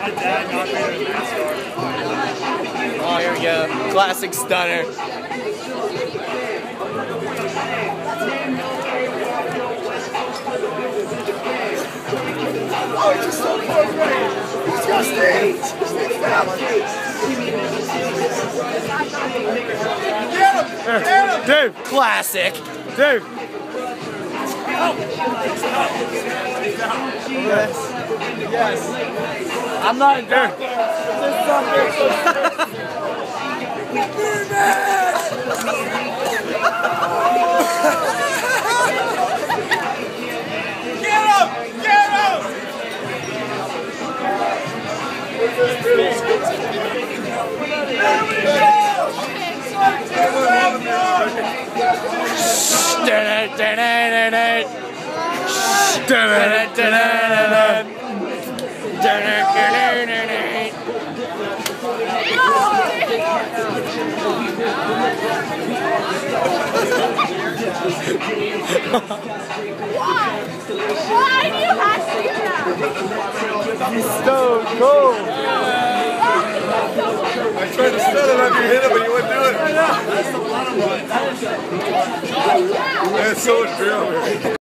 Oh, here we go. Classic stunner. Oh, he's just so close, right? He's got stage. Stage down, stage. Get him! Dude, classic. Dude. Yes. I'm not there. Get him! Get him! There we go! Why do you have to do that? He's so cool. I tried to stun him after you hit him, but you wouldn't do it. That's the bottom line. That's so true.